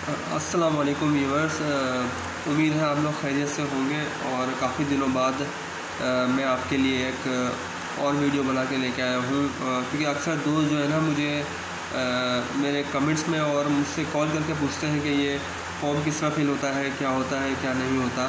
अस्सलाम वालेकुम व्यूअर्स। उम्मीद है आप लोग खैरियत से होंगे और काफ़ी दिनों बाद मैं आपके लिए एक और वीडियो बना के लेके आया हूँ, क्योंकि अक्सर दोस्त जो है ना मुझे मेरे कमेंट्स में और मुझसे कॉल करके पूछते हैं कि ये फॉर्म किस तरह फिल होता है, क्या होता है, क्या नहीं होता।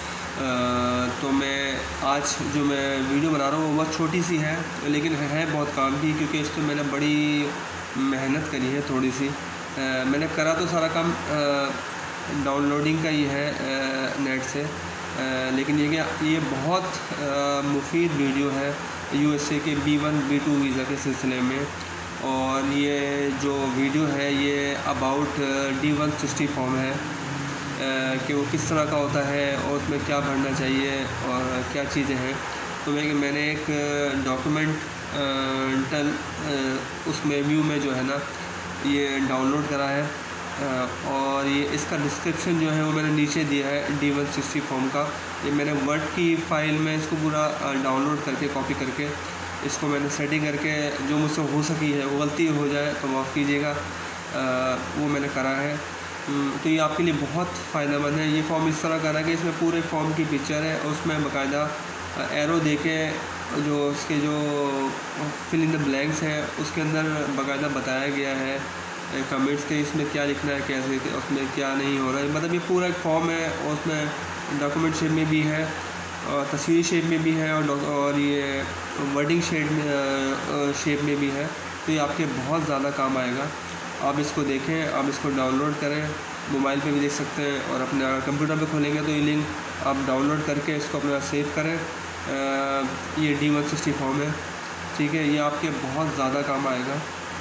तो मैं आज जो मैं वीडियो बना रहा हूँ वो बहुत छोटी सी है, लेकिन है बहुत काम की, क्योंकि इस पर मैंने बड़ी मेहनत करी है थोड़ी सी। मैंने करा तो सारा काम डाउनलोडिंग का ही है नेट से, लेकिन ये बहुत मुफीद वीडियो है यूएसए के B1 B2 वीज़ा के सिलसिले में। और ये जो वीडियो है ये अबाउट D160 फॉर्म है, कि वो किस तरह का होता है और उसमें क्या भरना चाहिए और क्या चीज़ें हैं। तो मैंने एक डॉक्यूमेंटल उसमें व्यू में जो है ना ये डाउनलोड करा है, और ये इसका डिस्क्रिप्शन जो है वो मैंने नीचे दिया है D160 फॉर्म का। ये मैंने वर्ड की फ़ाइल में इसको पूरा डाउनलोड करके कॉपी करके इसको मैंने सेटिंग करके, जो मुझसे हो सकी है, वो गलती हो जाए तो माफ़ कीजिएगा, वो मैंने करा है। तो ये आपके लिए बहुत फ़ायदेमंद है। ये फॉर्म इस तरह करा कि इसमें पूरे फॉर्म की पिक्चर है, उसमें बाकायदा एरो देके जो उसके जो फिल इन द ब्लैंक्स हैं उसके अंदर बाकायदा बताया गया है कमेंट्स के इसमें क्या लिखना है, कैसे, उसमें क्या नहीं हो रहा है। मतलब ये पूरा एक फॉर्म है और उसमें डॉक्यूमेंट शेप में भी है और तस्वीरी शेप में भी है और ये वर्डिंग शेप में भी है। तो ये आपके बहुत ज़्यादा काम आएगा। आप इसको देखें, आप इसको डाउनलोड करें, मोबाइल पे भी देख सकते हैं और अपने कंप्यूटर पे खोलेंगे तो ये लिंक आप डाउनलोड करके इसको अपना सेव करें। ये D160 फॉर्म है, ठीक है। ये आपके बहुत ज़्यादा काम आएगा।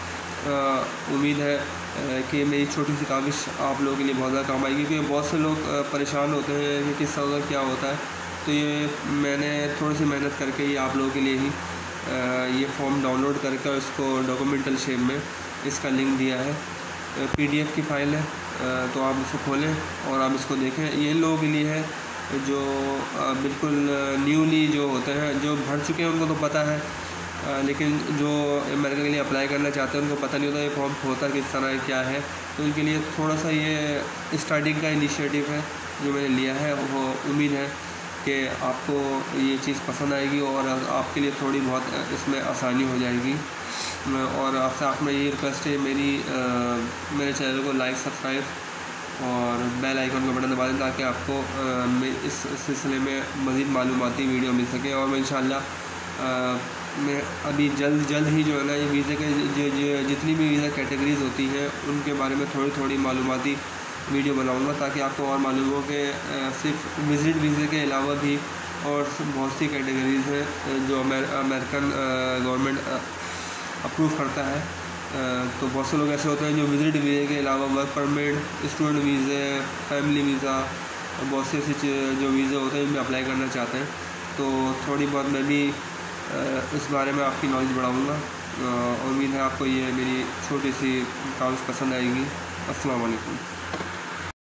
उम्मीद है कि मेरी छोटी सी काविश आप लोगों के लिए बहुत ज़्यादा काम आएगी, क्योंकि बहुत से लोग परेशान होते हैं कि किस तरह क्या होता है। तो ये मैंने थोड़ी सी मेहनत करके ये आप लोगों के लिए ही ये फॉर्म डाउनलोड करके और इसको डॉक्यूमेंटल शेप में इसका लिंक दिया है। PDF की फ़ाइल है, तो आप इसको खोलें और आप इसको देखें। ये इन लोगों के लिए है जो बिल्कुल न्यूली जो होते हैं, जो भर चुके हैं उनको तो पता है, लेकिन जो अमेरिका के लिए अप्लाई करना चाहते हैं उनको पता नहीं होता ये फॉर्म होता किस तरह है, क्या है। तो उनके लिए थोड़ा सा ये स्टार्टिंग का इनिशिएटिव है जो मैंने लिया है। वो उम्मीद है कि आपको ये चीज़ पसंद आएगी और आपके लिए थोड़ी बहुत इसमें आसानी हो जाएगी। और आपसे ये रिक्वेस्ट है मेरे चैनल को लाइक, सब्सक्राइब और बेल आइकन का बटन दबा दें, ताकि आपको इस सिलसिले में मज़ीद मालूमाती वीडियो मिल सके। और मैं इंशाल्लाह मैं अभी जल्द ही जो है ना ये वीज़े के जितनी भी वीज़ा कैटेगरीज़ होती हैं उनके बारे में थोड़ी मालूमाती वीडियो बनाऊंगा, ताकि आपको और मालूम हो कि सिर्फ विज़िट वीज़े के अलावा भी और बहुत सी कैटेगरीज़ हैं जो अमेरिकन गवर्नमेंट अप्रूव करता है। तो बहुत से लोग ऐसे होते हैं जो विज़िट वीज़े के अलावा वर्क परमिट, स्टूडेंट वीज़े, फैमिली वीज़ा, बहुत से ऐसे जो वीज़े होते हैं इनमें अप्लाई करना चाहते हैं। तो थोड़ी बहुत मैं भी इस बारे में आपकी नॉलेज बढ़ाऊँगा। उम्मीद है आपको ये मेरी छोटी सी काविश पसंद आएगी। अस्सलाम वालेकुम।